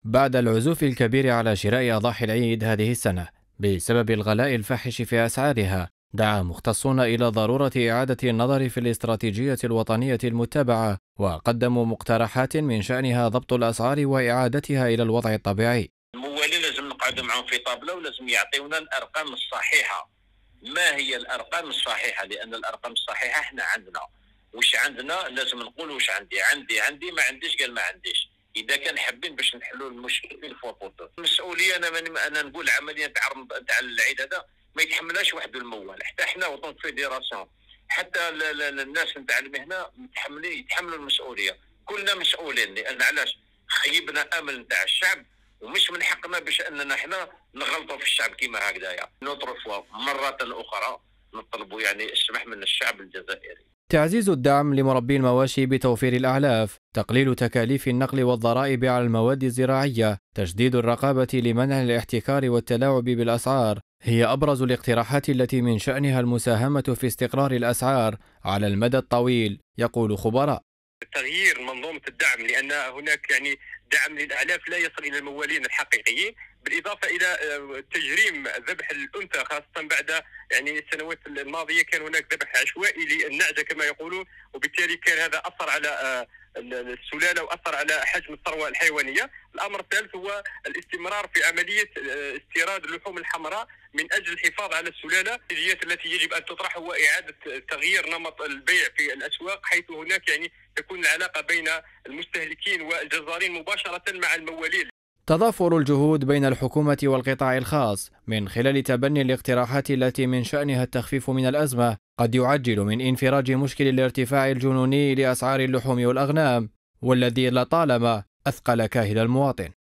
بعد العزوف الكبير على شراء أضاحي العيد هذه السنة بسبب الغلاء الفاحش في أسعارها، دعا مختصون إلى ضرورة إعادة النظر في الاستراتيجية الوطنية المتبعة، وقدموا مقترحات من شأنها ضبط الأسعار وإعادتها إلى الوضع الطبيعي. الموالين لازم نقعد معهم في طابلة ولازم يعطيونا الأرقام الصحيحة. ما هي الأرقام الصحيحة؟ لأن الأرقام الصحيحة احنا عندنا. وش عندنا؟ لازم نقول وش عندي ما عنديش، قال ما عنديش. إذا كان حابين باش نحلوا المشكل في الفوطوط. المسؤولية أنا نقول عملية تاع العيد هذا ما يتحملهاش واحد الموال، حتى احنا وطن فيدراسيون، حتى الناس نتاع المهنة يتحملوا المسؤولية. كلنا مسؤولين، لأن علاش خيبنا أمل نتاع الشعب، ومش من حقنا باش اننا احنا نغلطوا في الشعب كيما هكذايا. نطرفوا مرة اخرى نطلبوا السمح من الشعب الجزائري. تعزيز الدعم لمربي المواشي بتوفير الأعلاف، تقليل تكاليف النقل والضرائب على المواد الزراعية، تشديد الرقابة لمنع الاحتكار والتلاعب بالأسعار، هي أبرز الاقتراحات التي من شأنها المساهمة في استقرار الأسعار على المدى الطويل، يقول خبراء. تغيير منظومة الدعم، لأن هناك دعم للأعلاف لا يصل إلى الموالين الحقيقيين، بالإضافة إلى تجريم ذبح الأنثى، خاصة بعد السنوات الماضية كان هناك ذبح عشوائي للنعجة كما يقولون، وبالتالي كان هذا أثر على السلالة وأثر على حجم الثروة الحيوانية. الأمر الثالث هو الاستمرار في عملية استيراد اللحوم الحمراء من أجل الحفاظ على السلالة. الاستراتيجيات التي يجب أن تطرح هو إعادة تغيير نمط البيع في الأسواق، حيث هناك تكون العلاقة بين المستهلكين والجزارين مباشرة مع الموالين. تضافر الجهود بين الحكومة والقطاع الخاص من خلال تبني الاقتراحات التي من شأنها التخفيف من الأزمة قد يعجل من انفراج مشكل الارتفاع الجنوني لأسعار اللحوم والأغنام، والذي لطالما أثقل كاهل المواطن.